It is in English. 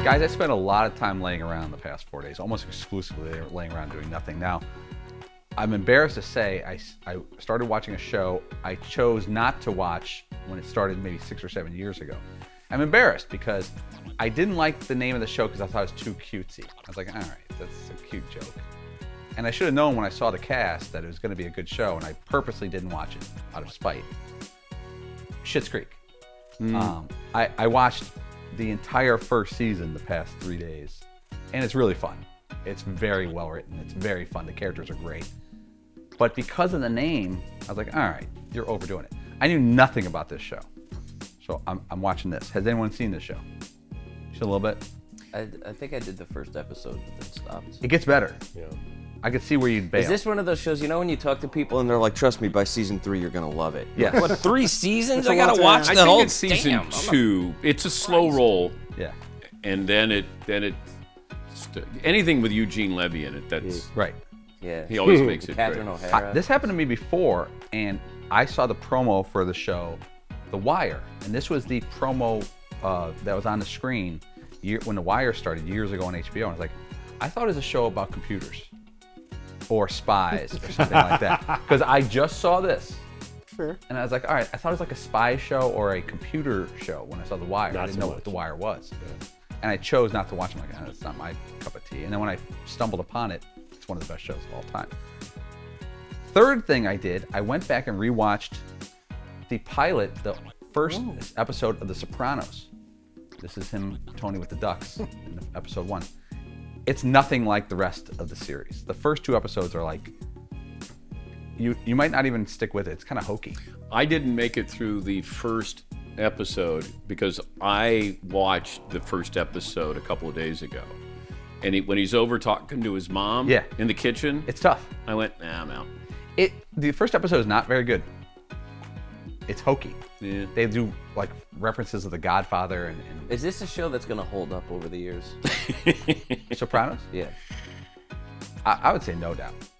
Guys, I spent a lot of time laying around the past 4 days, almost exclusively laying around doing nothing. Now, I'm embarrassed to say I started watching a show I chose not to watch when it started maybe 6 or 7 years ago. I'm embarrassed because I didn't like the name of the show because I thought it was too cutesy. I was like, all right, that's a cute joke. And I should have known when I saw the cast that it was going to be a good show, and I purposely didn't watch it out of spite. Schitt's Creek. I watched the entire first season the past 3 days, and it's really fun. It's very well written. It's very fun. The characters are great. But because of the name, I was like, all right, you're overdoing it. I knew nothing about this show. So I'm watching this. Has anyone seen this show? Just a little bit? I think I did the first episode, but then stopped. It gets better. Yeah. I could see where you'd bail. Is this one of those shows, you know when you talk to people and they're like, trust me, by season 3 you're going to love it? Yes. What, 3 seasons? That's I a got lot to to watch have. the I whole think it's season damn, 2. It's a slow roll. Yeah. And then it anything with Eugene Levy in it, that's Right. Yeah. he always makes it Catherine great. O'Hara. This happened to me before, and I saw the promo for the show, The Wire. And this was the promo that was on the screen when The Wire started years ago on HBO. And I was like, I thought it was a show about computers or spies or something like that. Because I just saw this. Sure. And I was like, all right, I thought it was like a spy show or a computer show when I saw The Wire. I Not didn't so know much. what The Wire was. And I chose not to watch it. I'm like, oh, that's not my cup of tea. And then when I stumbled upon it, it's one of the best shows of all time. Third thing I did, I went back and rewatched the pilot, the first episode of The Sopranos. This is him, Tony with the Ducks, in episode 1. It's nothing like the rest of the series. The first 2 episodes are like, you might not even stick with it. It's kind of hokey. I didn't make it through the first episode because I watched the first episode a couple of days ago. And when he's over talking to his mom in the kitchen, It's tough. I went, nah, I'm out. The first episode is not very good. It's hokey. Yeah. They do like references of The Godfather and Is this a show that's going to hold up over the years? Sopranos. Yeah. I would say no doubt.